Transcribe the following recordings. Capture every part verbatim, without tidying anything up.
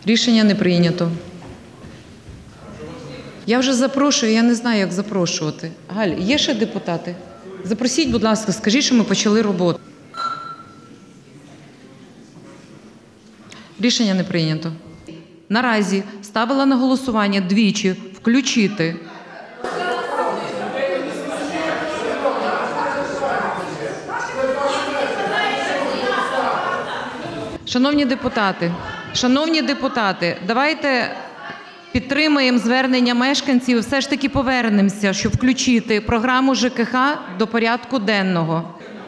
Рішення не прийнято. Я вже запрошую, я не знаю, як запрошувати. Галь, є ще депутати? Запросіть, будь ласка, скажіть, що ми почали роботу. Рішення не прийнято. Наразі ставила на голосування двічі включити. Шановні депутати, шановні депутати, давайте підтримаємо звернення мешканців і все ж таки повернемося, щоб включити програму ЖКХ до порядку денного.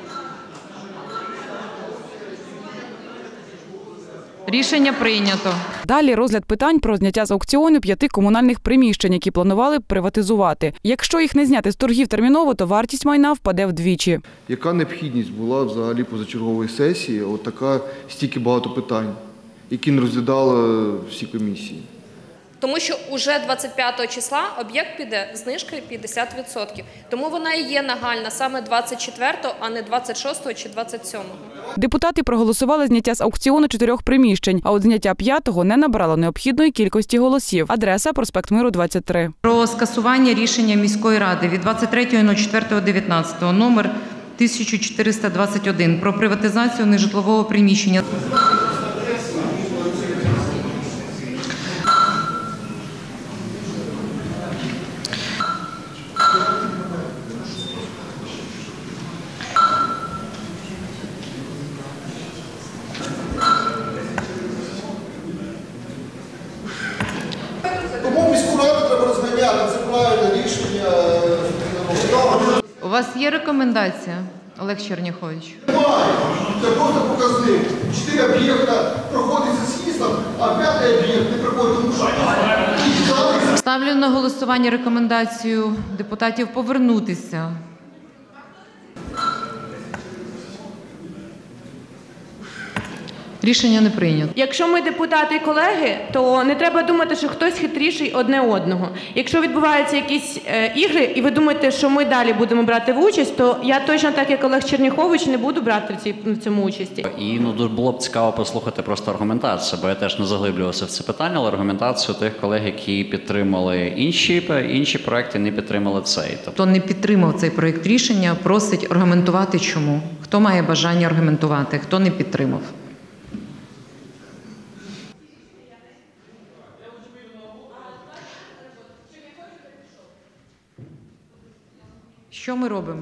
Рішення прийнято. Далі розгляд питань про зняття з аукціону п'яти комунальних приміщень, які планували приватизувати. Якщо їх не зняти з торгів терміново, то вартість майна впаде вдвічі. Яка необхідність була взагалі позачергової сесії, от така стільки багато питань, які не розглядали всі комісії? Тому що уже двадцять п'ятого числа об'єкт піде знижкою п'ятдесят відсотків. Тому вона і є нагальна саме двадцять четвертого, а не двадцять шостого чи двадцять сьомого. Депутати проголосували зняття з аукціону чотирьох приміщень, а от зняття п'ятого не набрало необхідної кількості голосів. Адреса – проспект Миру, двадцять три. Про скасування рішення міської ради від двадцять третього четвертого дев'ятнадцятого номер тисяча чотириста двадцять один про приватизацію нежитлового приміщення. Тому міську раду треба розганяти, це правильне рішення. У вас є рекомендація, Олег Черняхович? Немає. Це просто показник. Чотири об'єкта проходить за з'їздом, а п'ятий об'єкт не проходить, тому що... Ставлю на голосування рекомендацію депутатів повернутися. Рішення не прийнято. Якщо ми депутати і колеги, то не треба думати, що хтось хитріший одне одного. Якщо відбуваються якісь е, ігри, і ви думаєте, що ми далі будемо брати в участь, то я точно так, як Олег Черняхович, не буду брати в, цій, в цьому участі. І ну, було б цікаво послухати просто аргументацію, бо я теж не заглиблювався в це питання, але аргументацію тих колег, які підтримали інші, інші проекти, не підтримали цей. Хто не підтримав цей проєкт рішення, просить аргументувати чому. Хто має бажання аргументувати, хто не підтримав. Що ми робимо?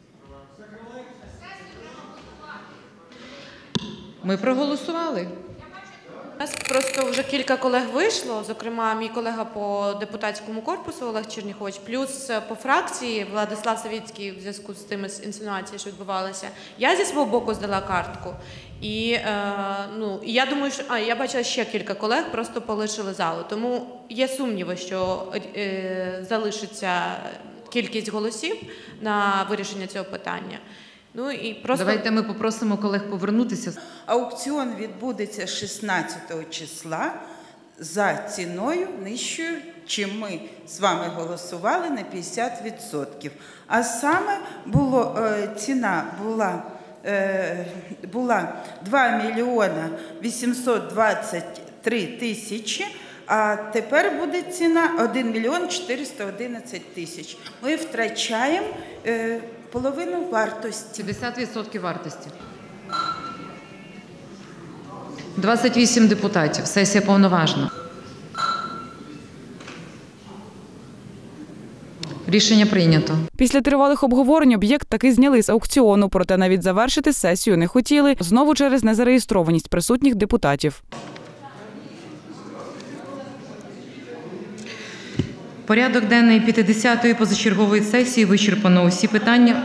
Ми проголосували. У нас просто вже кілька колег вийшло, зокрема, мій колега по депутатському корпусу Олег Черняхович, плюс по фракції Владислав Савіцький в зв'язку з тими інсинуаціями, що відбувалися. Я зі свого боку здала картку. І, е, ну, і я думаю, що а, я бачила ще кілька колег, просто полишили залу. Тому є сумніви, що е, залишиться кількість голосів на вирішення цього питання. Ну, і просто... Давайте ми попросимо колег повернутися. Аукціон відбудеться шістнадцятого числа за ціною нижчою, чим ми з вами голосували, на п'ятдесят відсотків. А саме було, е, ціна була, е, була два мільйони вісімсот двадцять три тисячі, а тепер буде ціна один мільйон чотириста одинадцять тисяч. Ми втрачаємо е, половину вартості. п'ятдесят відсотків вартості. двадцять вісім депутатів. Сесія повноважна. Рішення прийнято. Після тривалих обговорень об'єкт таки зняли з аукціону, проте навіть завершити сесію не хотіли, знову через незареєстрованість присутніх депутатів. Порядок денний п'ятдесятої позачергової сесії вичерпано. Усі питання.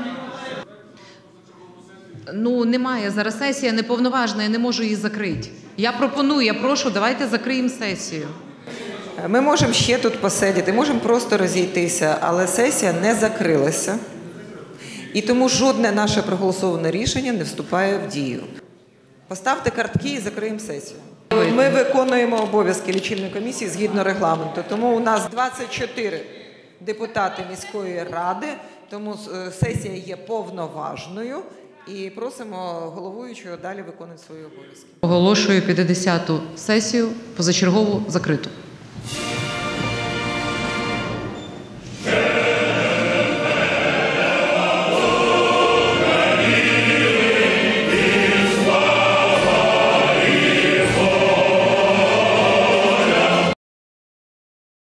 Ну, немає. Зараз сесія неповноважна, я не можу її закрити. Я пропоную, я прошу, давайте закриємо сесію. Ми можемо ще тут посидіти, можемо просто розійтися, але сесія не закрилася. І тому жодне наше проголосоване рішення не вступає в дію. Поставте картки і закриємо сесію. Ми виконуємо обов'язки лічильної комісії згідно регламенту. Тому у нас двадцять чотири депутати міської ради, тому сесія є повноважною і просимо головуючого далі виконувати свої обов'язки. Оголошую п'ятдесяту сесію позачергову закриту.